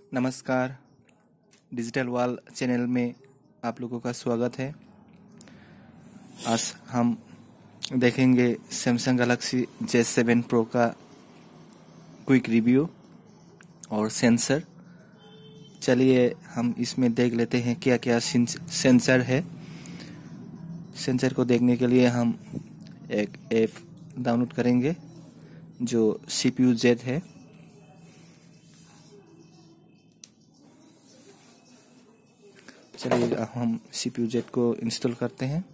नमस्कार। Digital wall channel में आप लोगों का स्वागत है। आज हम देखेंगे सैमसंग गैलेक्सी J7 प्रो का क्विक रिव्यू और सेंसर। चलिए हम इसमें देख लेते हैं क्या क्या सेंसर है। सेंसर को देखने के लिए हम एक ऐप डाउनलोड करेंगे जो CPU Z है। चलिए हम CPU Z को इंस्टॉल करते हैं।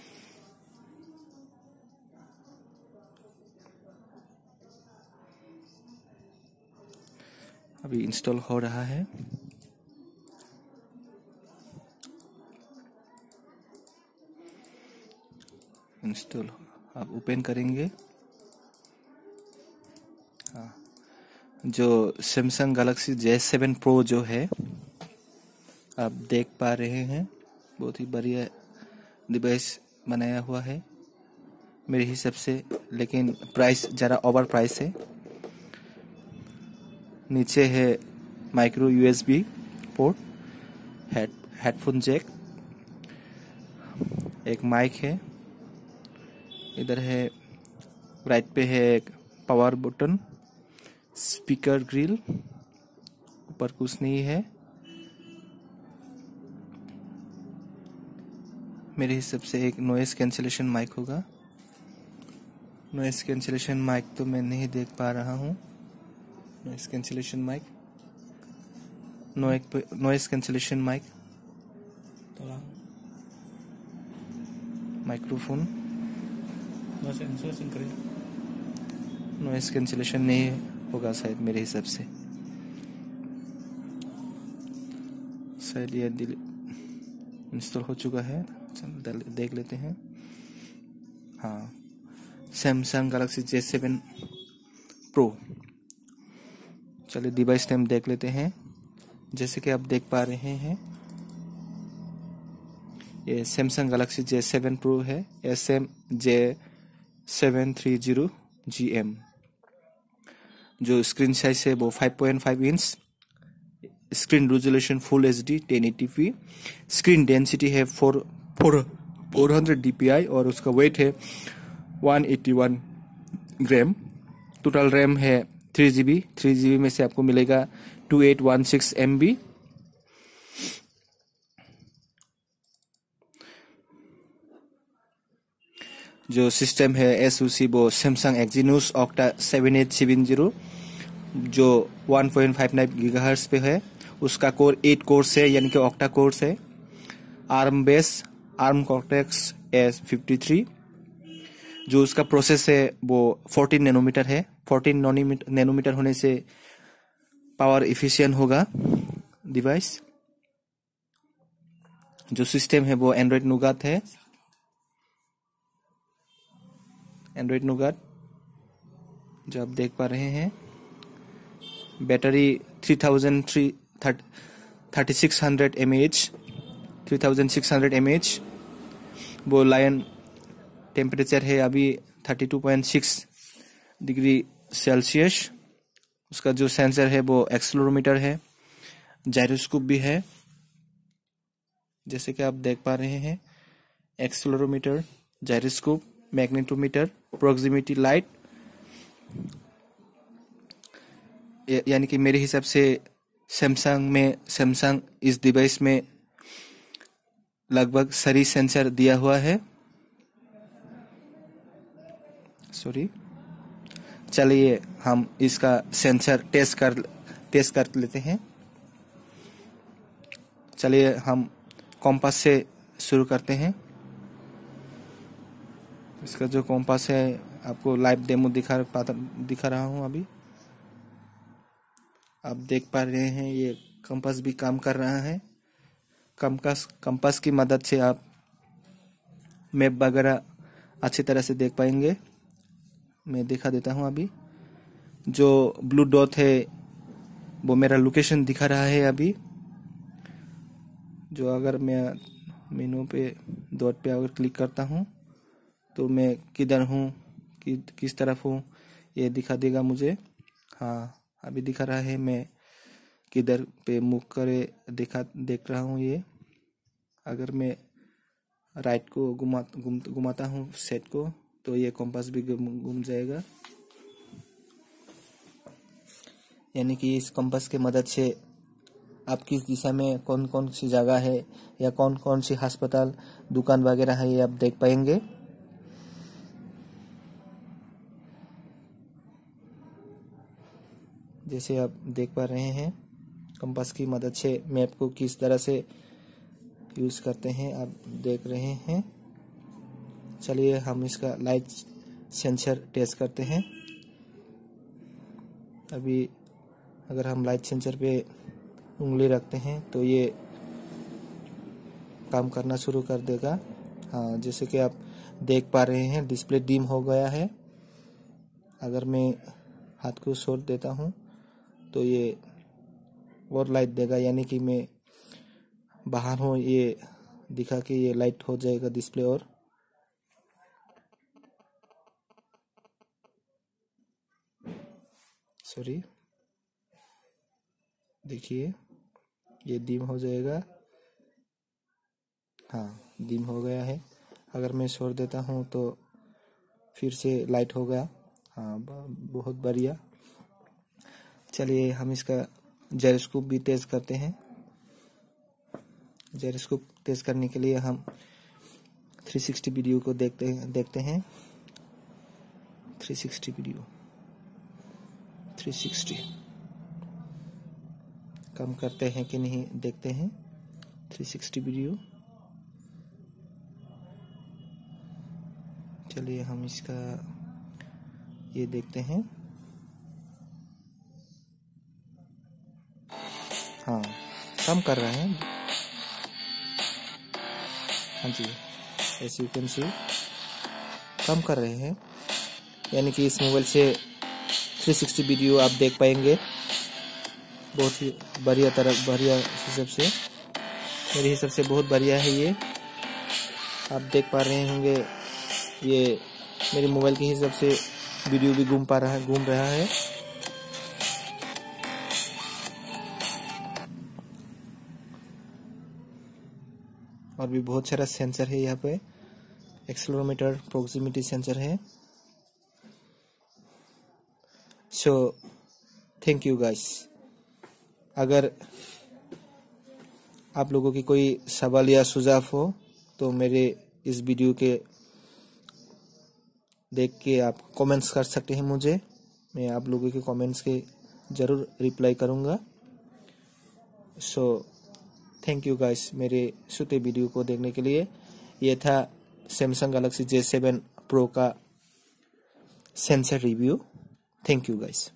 अभी इंस्टॉल हो रहा है। इंस्टॉल आप ओपन करेंगे। हाँ, जो सैमसंग गैलेक्सी J7 प्रो जो है आप देख पा रहे हैं, बहुत ही बढ़िया डिवाइस बनाया हुआ है मेरे हिसाब से, लेकिन प्राइस ज़रा ओवर प्राइस है। नीचे है micro USB port, headphone jack, एक माइक है, इधर है राइट पे है एक पावर बटन, स्पीकर ग्रिल, ऊपर कुछ नहीं है। मेरे हिसाब से एक नॉइस कैंसिलेशन माइक होगा। नॉइस कैंसिलेशन माइक तो मैं नहीं देख पा रहा हूँ। Noise cancellation mic, noise cancellation mic, microphone, noise cancellation नहीं होगा शायद मेरे हिसाब से। शायद ये इंस्टॉल हो चुका है, देख लेते हैं। हाँ, सैमसंग गैलेक्सी J7 प्रो। चलिए डिवाइस नेम देख लेते हैं। जैसे कि आप देख पा रहे हैं, ये सैमसंग गैलेक्सी J7 प्रो है, SM-J730GM। जो स्क्रीन साइज है वो 5.5 inch, screen resolution full HD 1080p, screen density है 400 dpi और उसका वेट है 181 ग्राम। टोटल रैम है 3GB में से आपको मिलेगा 2816 MB। जो सिस्टम है SoC वो सैमसंग एक्जीनोस ऑक्टा 7870 जो 1.59 GHz पे है। उसका कोर 8 कोर्स है, यानी कि ऑक्टा कोर्स है। Arm base, arm cortex S53। जो उसका प्रोसेस है वो 14 नैनोमीटर है। 14 नैनोमीटर होने से पावर इफिशिएंट होगा डिवाइस। जो सिस्टम है वो एंड्रॉइड नोगाट है, एंड्रॉइड नोगाट जो आप देख पा रहे हैं। Battery 3600 mAh। वो लाइन टेम्परेचर है अभी 32.6 डिग्री सेल्सियस। उसका जो सेंसर है वो एक्सेलेरोमीटर है, जायरोस्कोप भी है, जैसे कि आप देख पा रहे हैं। Accelerometer, gyroscope, magnetometer, proximity light. यानी कि मेरे हिसाब से सैमसंग इस डिवाइस में लगभग सारी सेंसर दिया हुआ है। सॉरी, चलिए हम इसका सेंसर टेस्ट कर लेते हैं। चलिए हम कॉम्पास से शुरू करते हैं। इसका जो कॉम्पास है आपको लाइव डेमो दिखा रहा हूँ। अभी आप देख पा रहे हैं ये कंपास भी काम कर रहा है। कंपास की मदद से आप मैप वगैरह अच्छी तरह से देख पाएंगे। मैं दिखा देता हूँ। अभी जो ब्लू डॉट है वो मेरा लोकेशन दिखा रहा है। अभी जो अगर मैं मेनू पे डॉट पे अगर क्लिक करता हूँ तो मैं किधर हूँ, किस तरफ हूँ, ये दिखा देगा मुझे। हाँ, अभी दिखा रहा है मैं किधर पे मुख करे देख रहा हूँ। ये अगर मैं राइट को घुमाता हूँ सेट को, तो ये कंपास भी घूम जाएगा। यानी कि इस कंपास के मदद से आप किस दिशा में कौन कौन सी जगह है या कौन कौन सी अस्पताल, दुकान वगैरह है, ये आप देख पाएंगे। जैसे आप देख पा रहे हैं, कंपास की मदद से मैप को किस तरह से यूज़ करते हैं आप देख रहे हैं। चलिए हम इसका लाइट सेंसर टेस्ट करते हैं। अभी अगर हम लाइट सेंसर पे उंगली रखते हैं तो ये काम करना शुरू कर देगा। हाँ, जैसे कि आप देख पा रहे हैं डिस्प्ले डिम हो गया है। अगर मैं हाथ को छोड़ देता हूँ तो ये और लाइट देगा, यानी कि मैं बाहर हूँ ये दिखा के ये लाइट हो जाएगा डिस्प्ले। और सॉरी, देखिए ये डिम हो जाएगा। हाँ, डिम हो गया है। अगर मैं छोड़ देता हूँ तो फिर से लाइट हो गया। हाँ, बहुत बढ़िया। चलिए हम इसका जायरोस्कोप भी तेज करते हैं। जायरोस्कोप तेज करने के लिए हम 360 वीडियो को देखते हैं। 360 वीडियो, 360 काम करते हैं कि नहीं देखते हैं। 360 वीडियो, चलिए हम इसका ये देखते हैं। हाँ, काम कर रहे हैं। हाँ जी, ऐसे यू कैन सी काम कर रहे हैं। यानी कि इस मोबाइल से 360 वीडियो आप देख पाएंगे बहुत ही बढ़िया हिसाब से। मेरे हिसाब से बहुत बढ़िया है ये। आप देख पा रहे होंगे ये मेरे मोबाइल के हिसाब से वीडियो भी घूम रहा है। और भी बहुत सारा सेंसर है यहाँ पे। एक्सेलेरोमीटर, प्रॉक्सिमिटी सेंसर है। So thank you guys. अगर आप लोगों की कोई सवाल या सुझाव हो तो मेरे इस वीडियो के देख के आप कमेंट्स कर सकते हैं मुझे। मैं आप लोगों के कमेंट्स के ज़रूर रिप्लाई करूँगा। सो थैंक यू गाइस मेरे छोटे वीडियो को देखने के लिए। ये था सैमसंग गैलेक्सी J7 Pro का sensor review. Thank you guys.